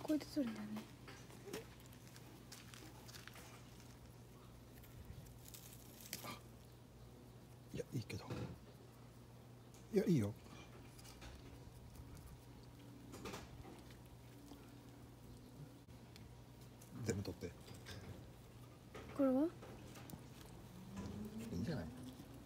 こうやって取るんだよね。 いやいいけど、いやいいよ。全部取って。 これはいいんじゃない。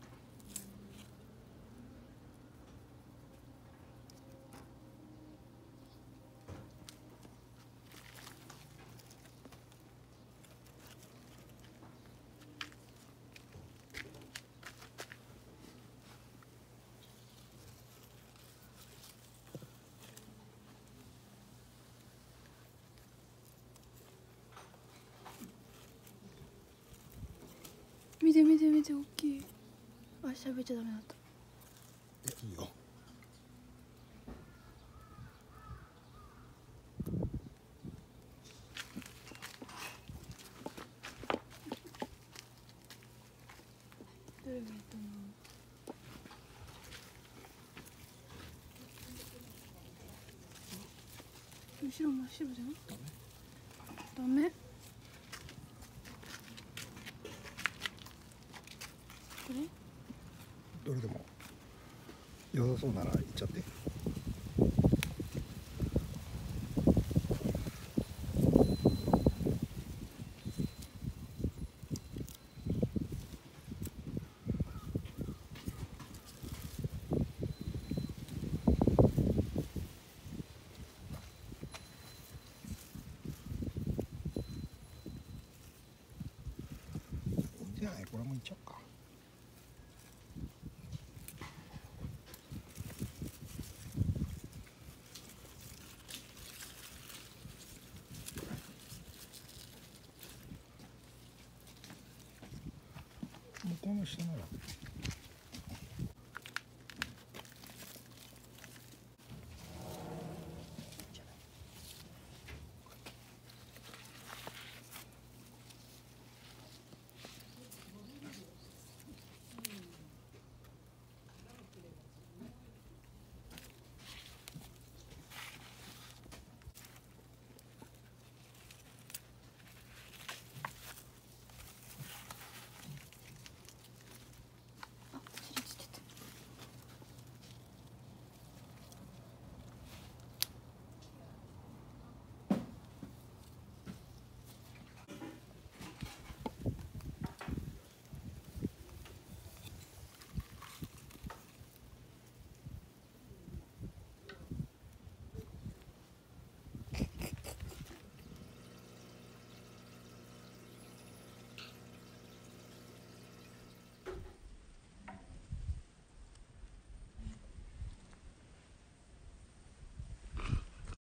見て見て見て、大きい。あ、喋っちゃダメだった。 いやいいよ。 どれがいいと思う？後ろ真っ白じゃん。ダメ。これ？ どれでも良さそうならいっちゃって。じゃあこれもいっちゃおうか。向こうの下なら